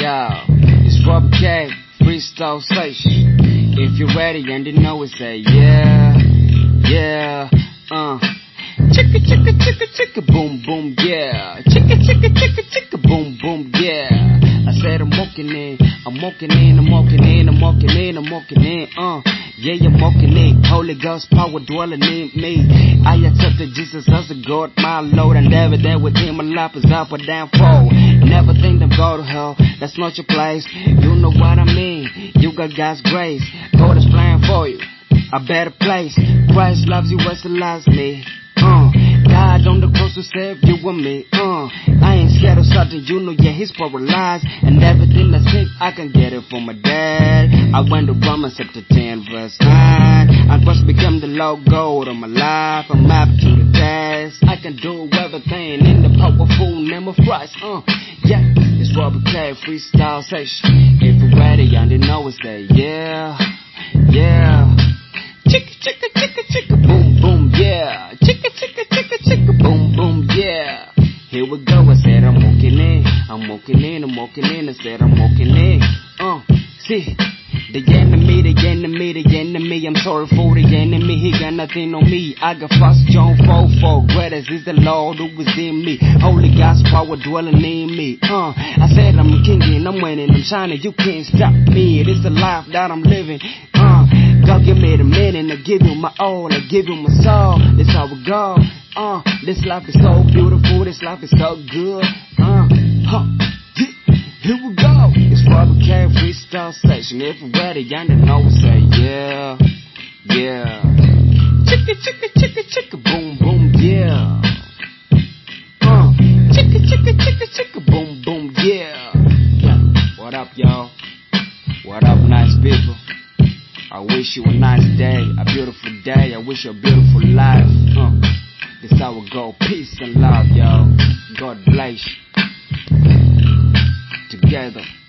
Yeah, it's Robert K, freestyle station. If you're ready and you know it, say yeah, yeah, chicka chicka chicka chicka boom boom yeah, chicka chicka chicka chicka boom boom yeah. I said I'm walking in, I'm walking in, I'm walking in, I'm walking in, I'm walking in, yeah, I'm walking in. Holy Ghost power dwelling in me. I accepted Jesus as a God, my Lord, and every day with Him my life is up or down fall. Never think them go to hell, that's not your place. You know what I mean, you got God's grace. God is playing for you, a better place. Christ loves you as He loves me. God on the cross to save you and me. I ain't scared of something, you know, yeah, He's paralyzed. And everything I think I can get it from my dad. I went to Romans chapter 10 verse 9. I must become the logo of my life. I'm up to the test. I can do everything in the powerful name of Christ. Yeah, it's Robert K, freestyle session. If you're ready and you know it, say yeah, yeah. Chicka chicka chicka chicka boom boom yeah, chicka chicka chicka chicka boom boom yeah. Here we go. I said I'm walking in, I'm walking in, I'm walking in. I said I'm walking in. See, the enemy, I'm sorry for the enemy. He got nothing on me. I got 1 John 4:4. Greatest is the Lord who is in me. Holy God's power dwelling in me. I said I'm a king and I'm winning, I'm shining. You can't stop me. It is a life that I'm living. God give me the meaning, I give you my all, I give you my soul. That's how it goes. This life is so beautiful, this life is so good. Here we go. It's Robert K, freestyle station. If you're ready, y'all know it, say yeah, yeah. Chicka chicka chicka chicka boom boom yeah. Chicka chicka chicka chicka boom boom yeah. What up, y'all? What up, nice people? I wish you a nice day, a beautiful day. I wish you a beautiful life. This how it go. Peace and love, y'all. God bless you. Together.